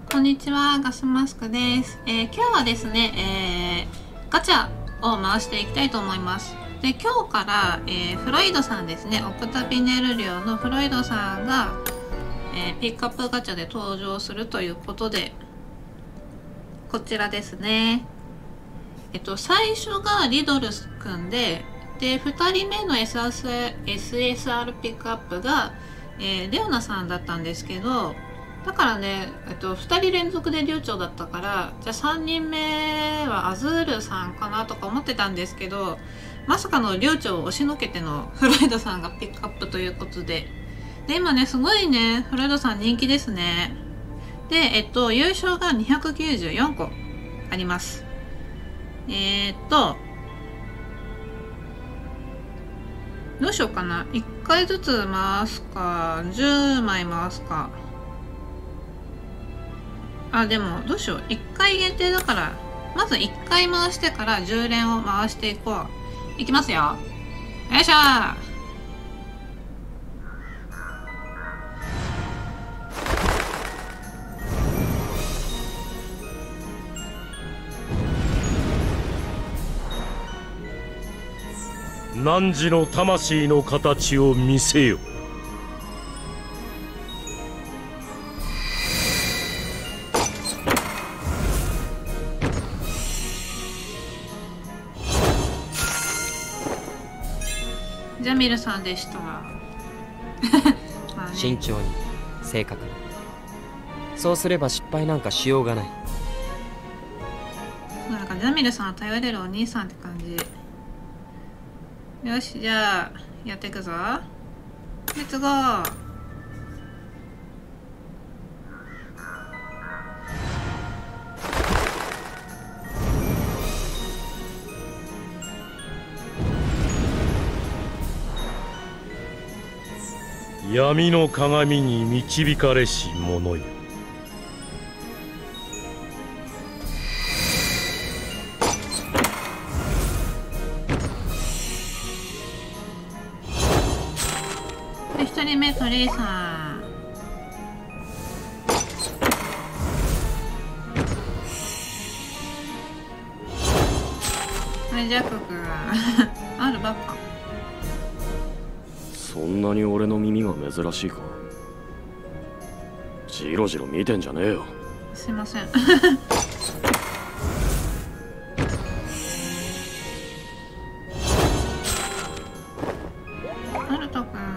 こんにちは、ガスマスクです。今日はですね、ガチャを回していきたいと思います。で、今日から、フロイドさんですね、オクタピネル領のフロイドさんが、ピックアップガチャで登場するということで、こちらですね。最初がリドルスくんで、2人目の SSR ピックアップが、レオナさんだったんですけど、だからね、2人連続で流暢だったから、じゃあ3人目はアズールさんかなとか思ってたんですけど、まさかの流暢を押しのけてのフロイドさんがピックアップということで、今ね、すごいね、フロイドさん人気ですね。で、優勝が294個あります。どうしようかな。1回ずつ回すか、10枚回すか。でもどうしよう。1回限定だから、まず1回回してから10連を回していこう。いきますよ。よいしょー。 汝の魂の形を見せよ。 ジャミルさんでした。 慎重に、正確に。そうすれば失敗なんかしようがない。 なんかジャミルさんは頼れるお兄さんって感じ。よし、じゃあやっていくぞ。レッツゴー。 闇の鏡に導かれし者よ。 で、1人目トレイさん。はい、ジャック君。あるばっか。 そんなに俺の耳が珍しいか。じろじろ見てんじゃねえよ。 すいません。アルトくん。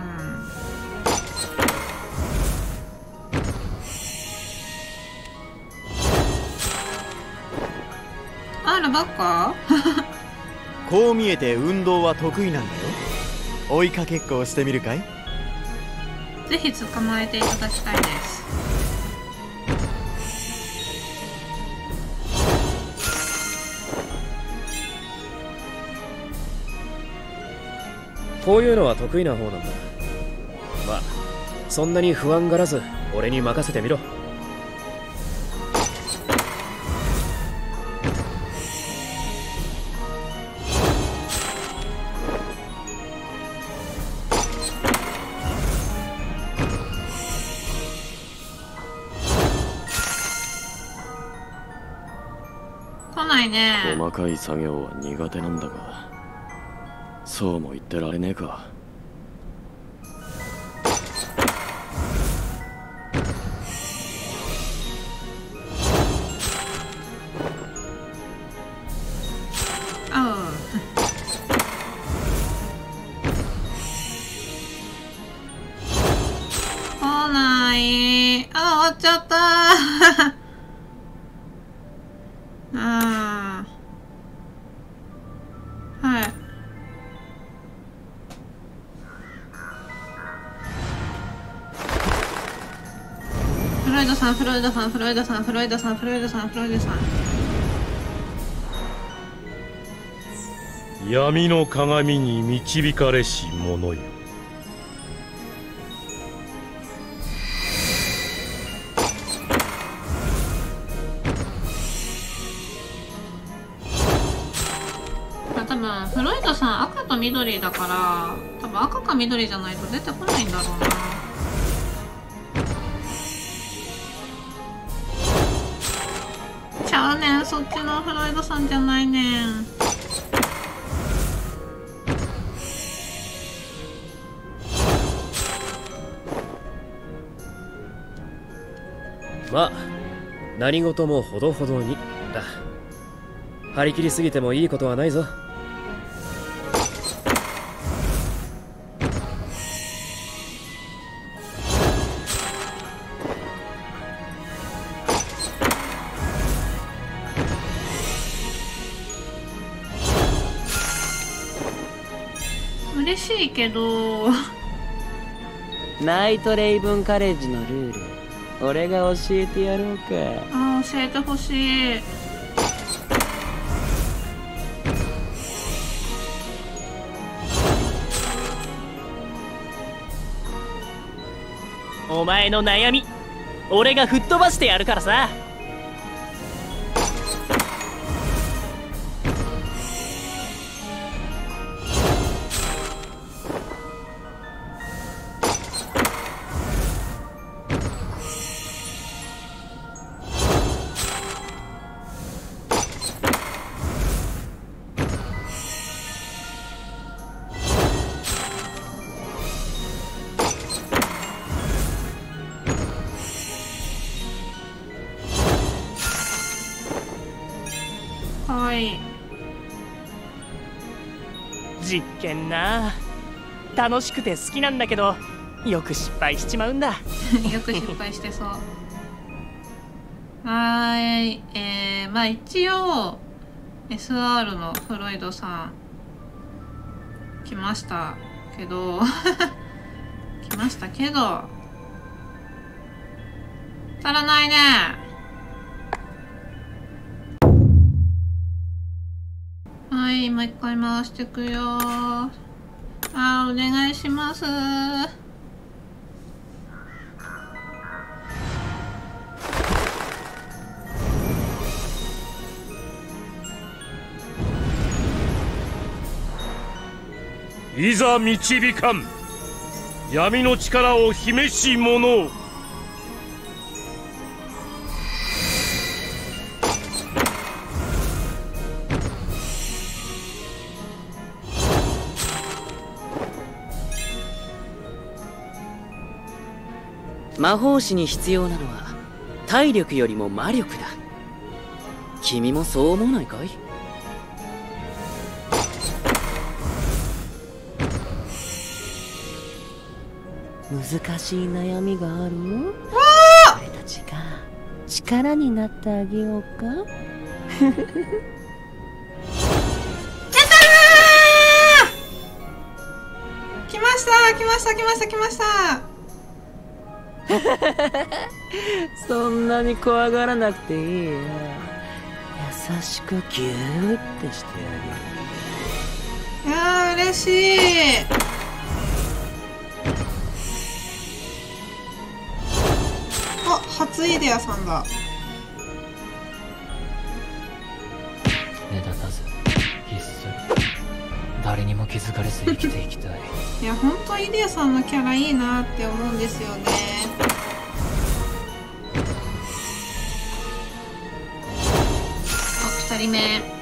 ばっか。 こう見えて運動は得意なんだよ。追いかけっこをしてみるかい？ ぜひ捕まえていただきたいです。 こういうのは得意な方なんだ。まあそんなに不安がらず俺に任せてみろ。 来ないね。 細かい作業は苦手なんだが、そうも言ってられねえか。 来ない。終わっちゃったはい。フロイドさん、フロイドさん、フロイドさん、フロイドさん、フロイドさん、フロイドさん。 闇の鏡に導かれし者よ。 多分フロイドさん赤と緑だから、多分赤か緑じゃないと出てこないんだろうな。 のフロイドさんじゃないねん。 まあ何事もほどほどにだ。張り切りすぎてもいいことはないぞ。 嬉しいけどナイトレイブンカレッジのルール俺が教えてやろうか。 ああ、教えてほしい。 お前の悩み俺が吹っ飛ばしてやるからさ。 はい。 実験な楽しくて好きなんだけどよく失敗しちまうんだ。 よく失敗してそう。はーい。まあ一応 SR のフロイドさん来ましたけど来ましたけど足らないね。はい、もう一回回してくよ。お願いします。 いざ導かん闇の力を秘めし者。 魔法師に必要なのは体力よりも魔力だ。君もそう思わないかい？難しい悩みがある？俺たちが力になってあげようか？ やったー！来ました来ました来ました来ました。 そんなに怖がらなくていいよ。優しくギューってしてあげる。 いやー嬉しい。あ、初イデアさんだ。 目立たずひっそり誰にも気づかれず生きていきたい。 いや、ほんとイデアさんのキャラいいなって思うんですよね。あ、2人目。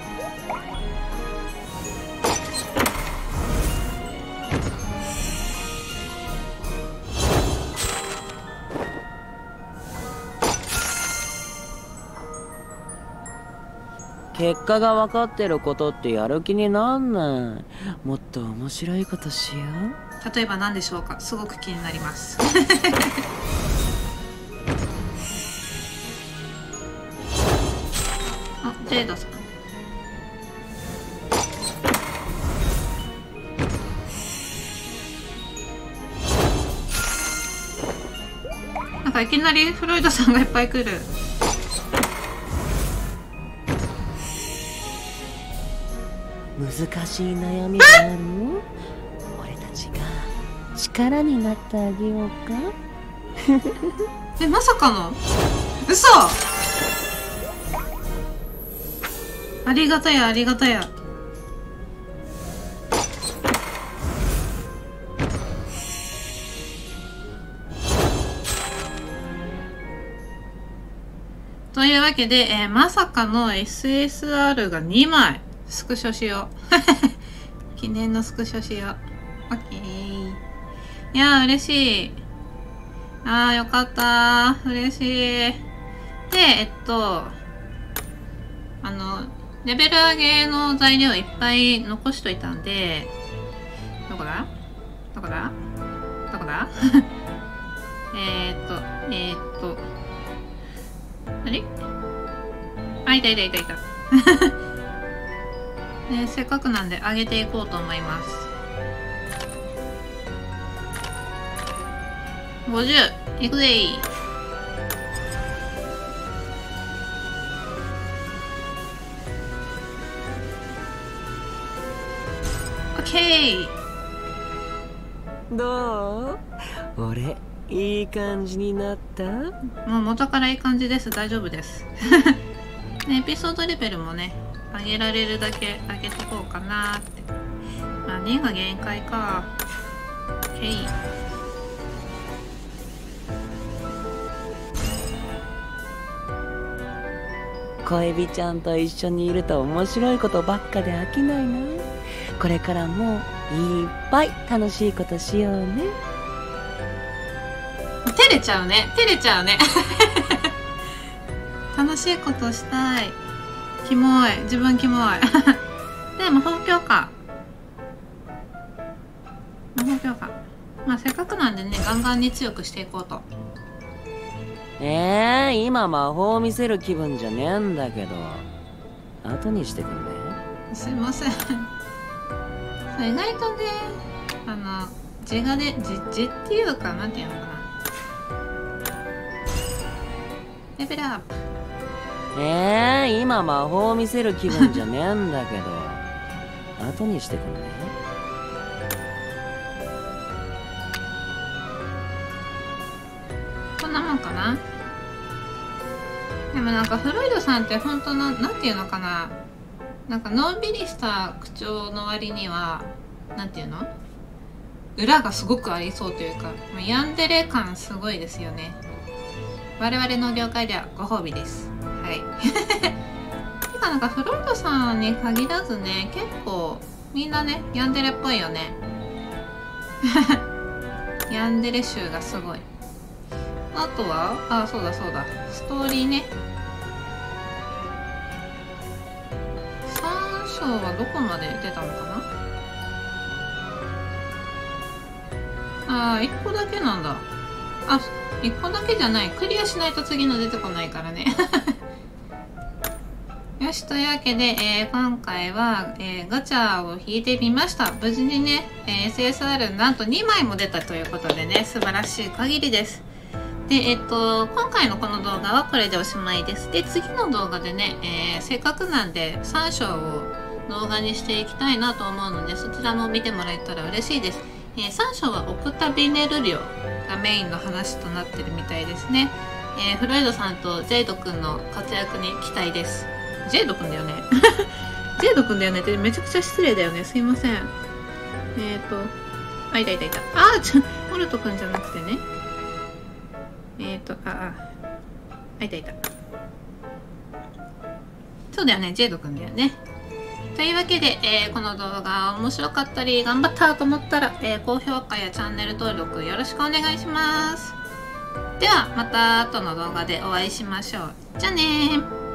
結果が分かってることってやる気になんない。もっと面白いことしよう。 例えば何でしょうか。すごく気になりますあ、ジェイドさん。なんかいきなりフロイドさんがいっぱい来る。 難しい悩みがある？俺たちが力になってあげようか？ え、まさかの嘘。ありがたやありがたや。 というわけで、まさかの SSR が2枚スクショしよう。記念のスクショしよう。オッケー。いやー、嬉しい。あー、よかったー。嬉しい。で、レベル上げの材料いっぱい残しといたんで、どこだどこだどこだあれあ、いた。ね、せっかくなんで上げていこうと思います。50いくぜー。オッケー。 どう？俺いい感じになった？ もう元からいい感じです。大丈夫です。ね、エピソードレベルもね、上げられるだけ上げとこうかなーって。まあ、2が限界か。へい。 小エビちゃんと一緒にいると面白いことばっかで飽きないな。これからもいっぱい楽しいことしようね。 照れちゃうね。楽しいことしたい。キモい。自分キモい。で、魔法強化。まあ、せっかくなんでね、ガンガンに強くしていこうと。 今魔法を見せる気分じゃねえんだけど、後にしてくんね。 すいません。意外とね、字っていうか、なんていうのかな。レベルアップ。 今魔法を見せる気分じゃねえんだけど、後にしてくんね。 こんなもんかな。でもなんかフロイドさんって本当なんていうのかな。なんかのんびりした口調の割には、なんていうの？裏がすごくありそうというか、ヤンデレ感すごいですよね。我々の業界ではご褒美です。はい。てかなんかフロイドさんに限らずね、結構みんなね、ヤンデレっぽいよね。ヤンデレ集がすごい。あとは、そうだ。ストーリーね。3章はどこまで出たのかな。1個だけなんだ。1個だけじゃない。クリアしないと次の出てこないからね。よし、というわけで、今回は、ガチャを引いてみました。無事にね、SSR なんと2枚も出たということでね、素晴らしい限りです。で、今回のこの動画はこれでおしまいです。で、次の動画でね、せっかくなんで3章を動画にしていきたいなと思うので、そちらも見てもらえたら嬉しいです。3章はオクタビネル領がメインの話となってるみたいですね。フロイドさんとジェイド君の活躍に期待です。ジェイド君だよね。ジェイド君だよねってめちゃくちゃ失礼だよね。すいません。いた。モルト君じゃなくてね。いた。そうだよね、ジェイド君だよね。というわけで、この動画面白かったり頑張ったと思ったら、高評価やチャンネル登録よろしくお願いします。ではまた後の動画でお会いしましょう。じゃあねー。